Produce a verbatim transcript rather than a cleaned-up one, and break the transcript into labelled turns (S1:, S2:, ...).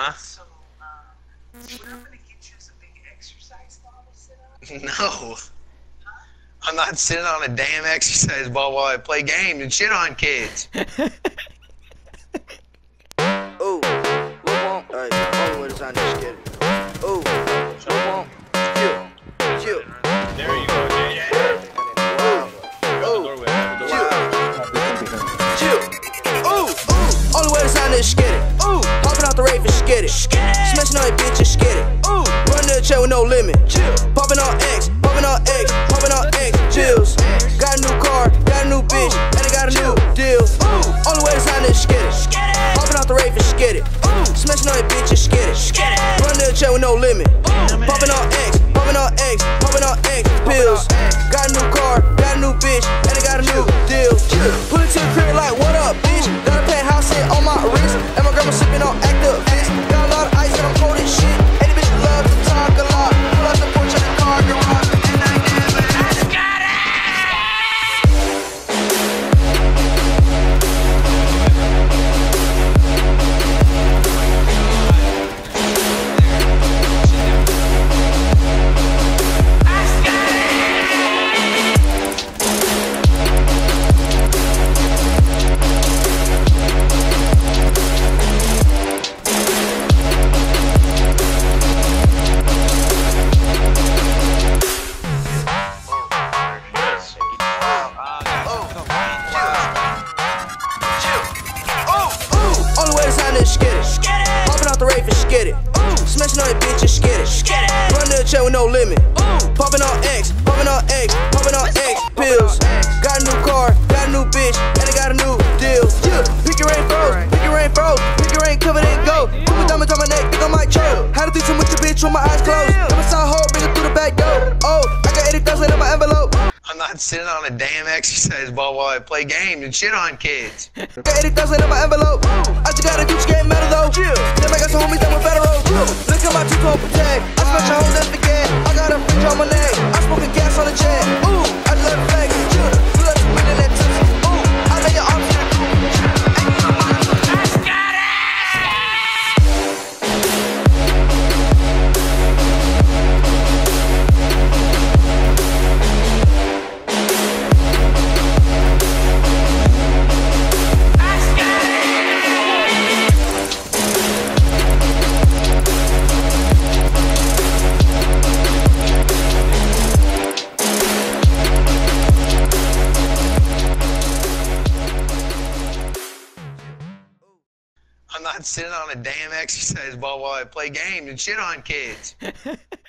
S1: Uh-huh.
S2: So, um, would I'm gonna get you some big exercise ball to sit on?
S1: No. I'm not sitting on a damn exercise ball while I play games and shit on kids.
S3: Ooh, we want, hey, only way to sign this kid. Ooh, we want, chill, chill.
S4: There you go, Jay.
S3: Ooh, ooh, chill. Ooh, ooh, only way to sign this skid it. Ooh, popping out the rave and skid it. Smashing on your bitches, skid it. Ooh, run to the chair with no limit. Chill, popping on X, popping on X, popping on X, chills. Got a new car, got a new bitch, and I got a new deal. Ooh, only way to sign this skid it. Popping out the rave and skid it. Smashing on your bitches, skid it. Run to the chair with no limit. Popping on X, popping on X, popping on X pills. Got a new car, got a new bitch, and I got a new deal. Put it to the crib like, what up, bitch? Got a penthouse sit on my wrist, and my grandma sipping on active fist. Got a lot of ice and I'm cold as shit. And the bitch love to talk a lot. Pull out the porch of the car garage, and I never I got it. Popping out the rave and skid it. Smashing on your bitches, skid it. Run to the chair with no limit. Popping on X, popping on X, popping on X pills. Got a new car, got a new bitch, and I got a new deal. Pick your rain froze, pick your rain froze, pick your rain covered in gold. Put my diamonds on my neck, think I might choke. Had to do some with your bitch with my eyes closed. Never saw a hole, bring it through the back door. Oh, I got eighty thousand in my envelope.
S1: I'm not sitting on a damn exercise ball while I play games and shit on kids.
S3: Got eighty thousand in my envelope. I just got a Gucci game metal though. Then I got some homies that were federal. Look at my two-tone protect. I smash your hoes and forget. I got a fridge on my neck. I smoking gas on the jet. Ooh, I just let it flex. You let me in that tipsy. Ooh, I lay your arms in that cool. I just got it.
S1: I'm not sitting on a damn exercise ball while I play games and shit on kids.